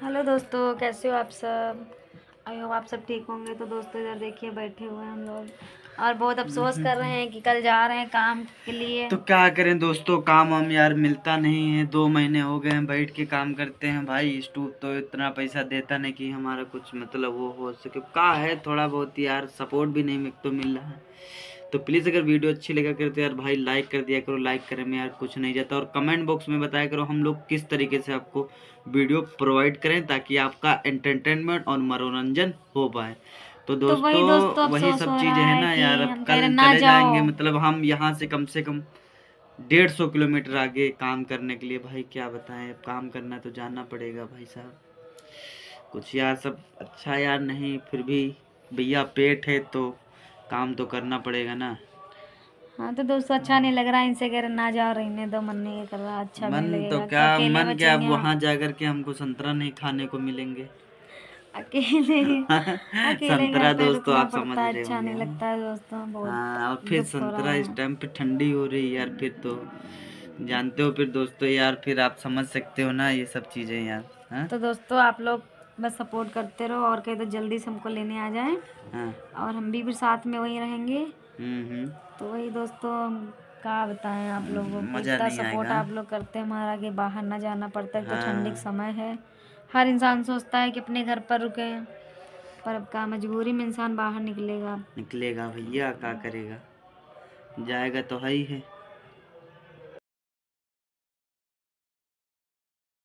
Hello दोस्तों, कैसे हो आप सब। आई होप आप सब ठीक होंगे। तो दोस्तों इधर देखिए बैठे हुए हैं हम लोग और बहुत अफसोस कर रहे हैं कि कल जा रहे हैं काम के लिए। तो क्या करें दोस्तों, काम हम यार मिलता नहीं है। 2 महीने हो गए हैं बैठ के काम करते हैं भाई। स्टूव तो इतना पैसा देता नहीं कि हमारा कुछ मतलब वो हो सके। क्या है थोड़ा बहुत यार सपोर्ट भी नहीं तो मिल रहा है। तो प्लीज़ अगर वीडियो अच्छी लगा करते यार भाई लाइक कर दिया करो। लाइक करे में यार कुछ नहीं जाता। और कमेंट बॉक्स में बताया करो हम लोग किस तरीके से आपको वीडियो प्रोवाइड करें ताकि आपका एंटरटेनमेंट और मनोरंजन हो पाए। तो तो वही दोस्तों दोस्तों वही अफसोस सब हो चीज़ें रहा हैं है ना कि यार। अब हम कह रहे कल ना चले जाओ। जाएंगे, मतलब हम यहाँ से कम 150 किलोमीटर आगे काम करने के लिए। भाई क्या बताएं, अब काम करना तो जाना पड़ेगा भाई साहब। कुछ यार सब अच्छा यार नहीं, फिर भी भैया पेट है तो काम तो करना पड़ेगा ना। हाँ तो दोस्तों अच्छा नहीं लग रहा है, इनसे कह रहे ना जाओ, रहने दो, मन नहीं कर रहा, अच्छा भी मन नहीं तो लगेगा क्या, तो अकेले मन क्या, अब बचेंगे हम। वहाँ जाकर के हमको संतरा नहीं खाने को मिलेंगे। अकेले अकेले घर संतरा पे दोस्तों रुकना आप समझ पड़ता है, रहे अच्छा होंगे। नहीं लगता है दोस्तों, हाँ, और बहुत फिर दुख हो रहा संतरा इस है। टाइम पे ठंडी हो रही है यार। फिर तो जानते हो फिर दोस्तों यार, फिर आप समझ सकते हो ना ये सब चीज़ें यार। हाँ तो दोस्तों आप लोग बस सपोर्ट करते रहो और कहे तो जल्दी से हमको लेने आ जाएं हाँ। और हम भी फिर साथ में वहीं रहेंगे। हम्म। तो वही दोस्तों हम क्या बताएं आप लोगों को, मज़ा इतना नहीं सपोर्ट आएगा। आप लोग करते हैं हमारा कि बाहर ना जाना पड़ता है। तो ठंडी का हाँ, समय है, हर इंसान सोचता है कि अपने घर पर रुके, पर अब का मजबूरी में इंसान बाहर निकलेगा। निकलेगा भैया क्या करेगा, जाएगा तो है ही है।